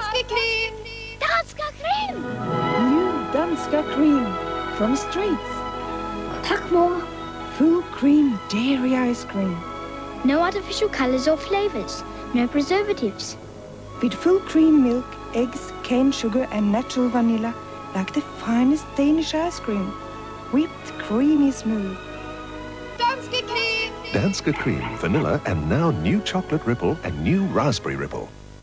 Danska Creme! Danska Creme! New Danska Creme from Streets. Tack mor. Full cream dairy ice cream. No artificial colors or flavors. No preservatives. With full cream milk, eggs, cane sugar and natural vanilla, like the finest Danish ice cream. Whipped creamy smooth. Danska Creme! Danska Creme, vanilla, and now new chocolate ripple and new raspberry ripple.